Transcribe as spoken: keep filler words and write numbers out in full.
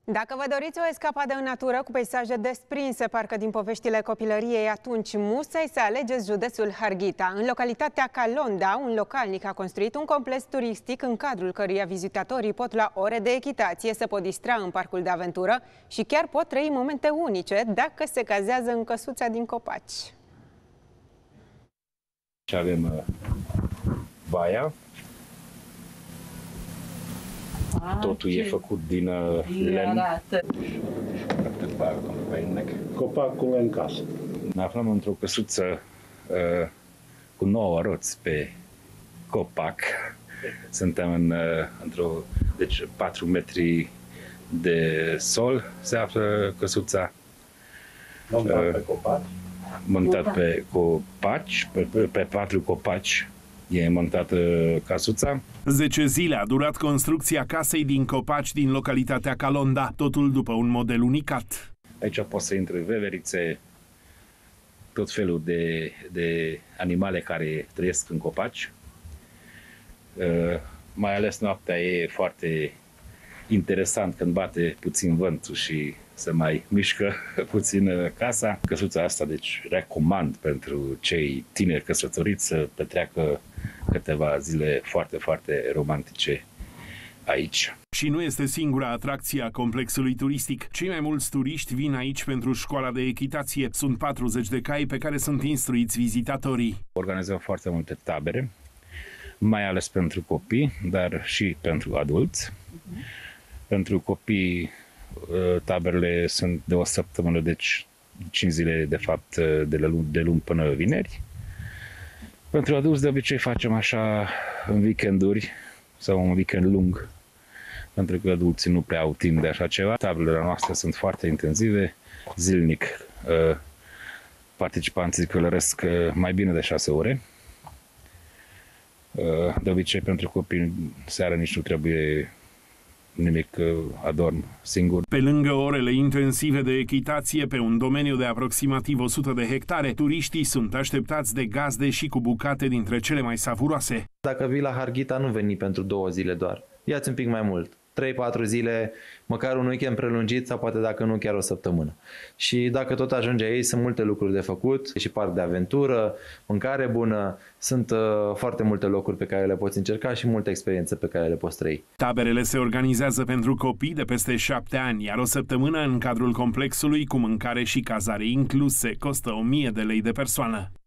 Dacă vă doriți o escapadă în natură cu peisaje desprinse, parcă din poveștile copilăriei, atunci musai să alegeți județul Harghita. În localitatea Calonda, un localnic a construit un complex turistic în cadrul căruia vizitatorii pot lua ore de echitație, se pot distra în parcul de aventură și chiar pot trăi momente unice dacă se cazează în căsuța din copaci. Și avem uh, baia. Ah, Totul e făcut din uh, lemn. Copacul în casă. Ne aflăm într-o căsuță uh, cu nouă roți pe copac. Suntem în, uh, într-o, deci patru metri de sol se află căsuța. Montat uh, pe copaci. Montat pe copaci, pe, pe, pe patru copaci. E montată casuța. Zece zile a durat construcția casei din copaci din localitatea Calonda, totul după un model unicat. Aici pot să intre veverițe, tot felul de, de animale care trăiesc în copaci. Uh, mai ales noaptea e foarte interesant când bate puțin vântul și se mai mișcă puțin casa. Căsuța asta, deci, recomand pentru cei tineri căsătoriți să petreacă câteva zile foarte, foarte romantice aici. Și nu este singura atracție a complexului turistic. Cei mai mulți turiști vin aici pentru școala de echitație. Sunt patruzeci de cai pe care sunt instruiți vizitatorii. Organizăm foarte multe tabere, mai ales pentru copii, dar și pentru adulți. Uh-huh. Pentru copii, taberele sunt de o săptămână, deci cinci zile de fapt de luni, de luni până vineri. Pentru adulți de obicei facem așa în weekenduri sau un weekend lung, pentru că adulții nu prea au timp de așa ceva. Taberele noastre sunt foarte intensive, zilnic participanții călăresc mai bine de șase ore. De obicei pentru copii seara nici nu trebuie nimic, adorm singur. Pe lângă orele intensive de echitație pe un domeniu de aproximativ o sută de hectare, turiștii sunt așteptați de gazde și cu bucate dintre cele mai savuroase. Dacă vii la Harghita, nu veni pentru două zile doar. Ia-ți un pic mai mult. trei patru zile, măcar un weekend prelungit sau poate dacă nu chiar o săptămână. Și dacă tot ajunge aici, sunt multe lucruri de făcut, și parc de aventură, mâncare bună, sunt uh, foarte multe locuri pe care le poți încerca și multe experiențe pe care le poți trăi. Taberele se organizează pentru copii de peste șapte ani, iar o săptămână în cadrul complexului cu mâncare și cazare incluse costă o mie de lei de persoană.